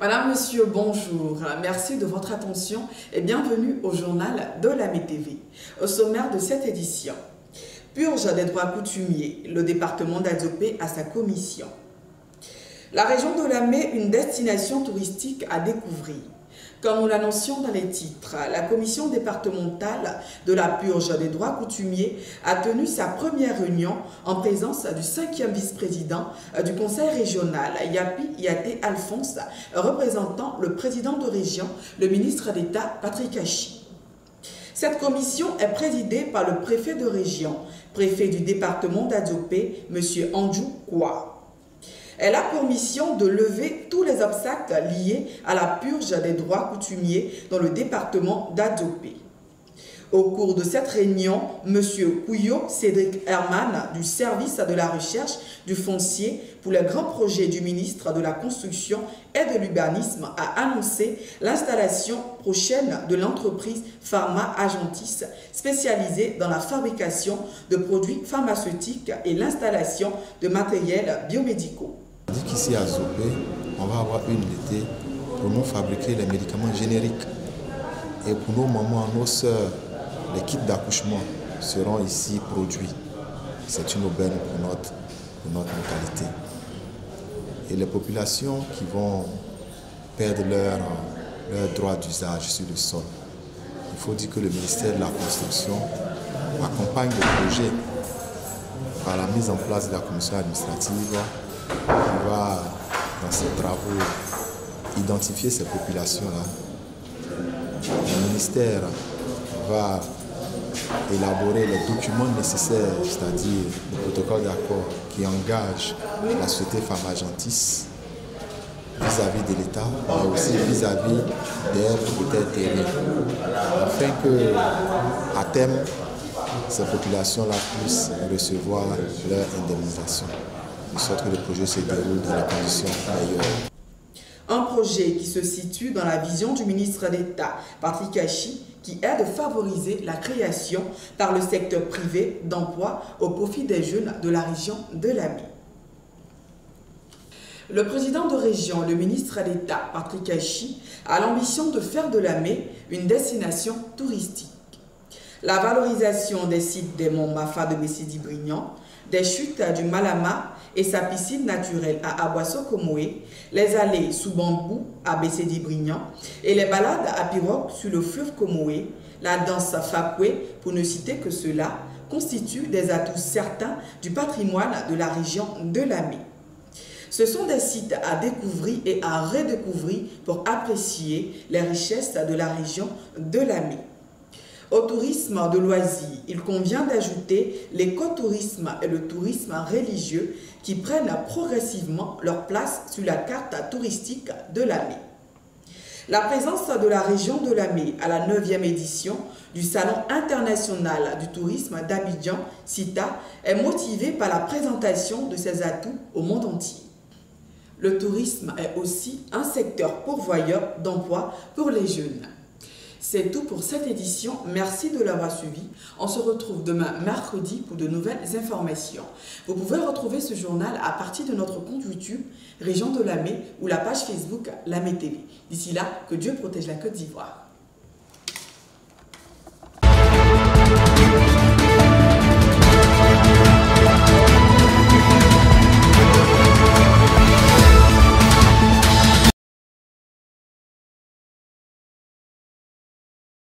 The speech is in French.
Madame, Monsieur, bonjour. Merci de votre attention et bienvenue au journal de Lamé TV. Au sommaire de cette édition, purge des droits coutumiers, le département d'Adzopé à sa commission. La région de Lamé, une destination touristique à découvrir. Comme nous l'annoncions dans les titres, la commission départementale de la purge des droits coutumiers a tenu sa première réunion en présence du 5e vice-président du conseil régional, Yapi Yaté Alphonse, représentant le président de région, le ministre d'État Patrick Achi. Cette commission est présidée par le préfet de région, préfet du département d'Adzopé, M. Andjou Kwa. Elle a pour mission de lever tous les obstacles liés à la purge des droits coutumiers dans le département d'Adzopé. Au cours de cette réunion, M. Kouyo Cédric Herman du service de la recherche du foncier pour les grands projets du ministre de la Construction et de l'Urbanisme a annoncé l'installation prochaine de l'entreprise Pharma Agentis spécialisée dans la fabrication de produits pharmaceutiques et l'installation de matériels biomédicaux. On dit qu'ici à Zopé, on va avoir une unité pour nous fabriquer les médicaments génériques. Et pour nos mamans, nos sœurs, les kits d'accouchement seront ici produits. C'est une aubaine pour notre localité. Et les populations qui vont perdre leur droit d'usage sur le sol, il faut dire que le ministère de la Construction accompagne le projet par la mise en place de la commission administrative qui va, dans ses travaux, identifier ces populations-là. Le ministère va élaborer les documents nécessaires, c'est-à-dire le protocole d'accord qui engage la société Pharma Agentis vis-à-vis de l'État, mais aussi vis-à-vis des propriétaires terriens, afin que, à terme, ces populations-là puissent recevoir leur indemnisation, de sorte que le projet se déroule dans les conditions meilleures. Un projet qui se situe dans la vision du ministre d'État, Patrick Achi, qui est de favoriser la création par le secteur privé d'emplois au profit des jeunes de la région de Lamé. Le président de région, le ministre d'État, Patrick Achi, a l'ambition de faire de Lamé une destination touristique. La valorisation des sites des monts Mafa de Bessédi-Brignan, des chutes du Malama et sa piscine naturelle à Aboisseau-Komoé, les allées sous bambou à Bessédi-Brignan et les balades à pirogue sur le fleuve Komoé, la danse Fakwe, pour ne citer que cela, constituent des atouts certains du patrimoine de la région de Lamé. Ce sont des sites à découvrir et à redécouvrir pour apprécier les richesses de la région de Lamé. Au tourisme de loisirs, il convient d'ajouter l'écotourisme et le tourisme religieux qui prennent progressivement leur place sur la carte touristique de Lamé. La présence de la région de Lamé à la 9e édition du Salon international du tourisme d'Abidjan, CITA, est motivée par la présentation de ses atouts au monde entier. Le tourisme est aussi un secteur pourvoyeur d'emplois pour les jeunes. C'est tout pour cette édition. Merci de l'avoir suivi. On se retrouve demain mercredi pour de nouvelles informations. Vous pouvez retrouver ce journal à partir de notre compte YouTube Région de Lamé ou la page Facebook Lamé TV. D'ici là, que Dieu protège la Côte d'Ivoire.